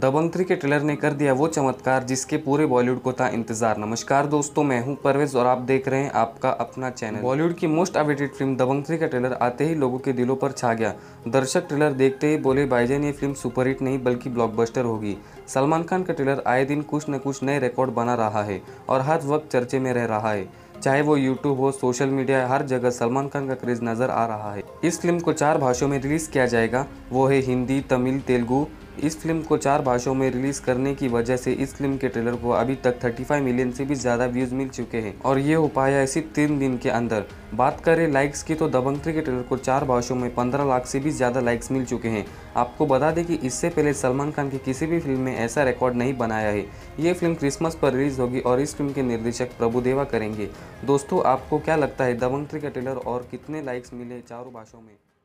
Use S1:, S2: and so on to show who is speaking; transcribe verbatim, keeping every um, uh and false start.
S1: दबंग three के trailer ने कर दिया वो चमत्कार जिसके पूरे बॉलीवुड को था इंतजार। नमस्कार दोस्तों, मैं हूं परवेज और आप देख रहे हैं आपका अपना चैनल। बॉलीवुड की most awaited film Dabangg three का ट्रेलर आते ही लोगों के दिलों पर छा गया। दर्शक ट्रेलर देखते ही बोले, भाईजान ये फिल्म सुपरहिट नहीं बल्कि ब्लॉकबस्टर होगी। सलमान खान का ट्रेलर आए दिन कुछ न कुछ नए रिकॉर्ड बना रहा है और हर वक्त चर्चे में रह रहा है। चाहे वो यूट्यूब हो, सोशल मीडिया, हर जगह सलमान खान का क्रेज नजर आ रहा है। इस फिल्म को चार भाषाओं में रिलीज किया जाएगा, वो है हिंदी, तमिल, तेलुगु। इस फिल्म को चार भाषाओं में रिलीज करने की वजह से इस फिल्म के ट्रेलर को अभी तक पैंतीस मिलियन से भी ज़्यादा व्यूज़ मिल चुके हैं और ये हो पाया है सिर्फ तीन दिन के अंदर। बात करें लाइक्स की तो दबंग थ्री के ट्रेलर को चार भाषाओं में पंद्रह लाख से भी ज़्यादा लाइक्स मिल चुके हैं। आपको बता दें कि इससे पहले सलमान खान की किसी भी फिल्म में ऐसा रिकॉर्ड नहीं बनाया है। ये फिल्म क्रिसमस पर रिलीज होगी और इस फिल्म के निर्देशक प्रभुदेवा करेंगे। दोस्तों, आपको क्या लगता है दबंग थ्री का ट्रेलर और कितने लाइक्स मिले चारों भाषाओं में?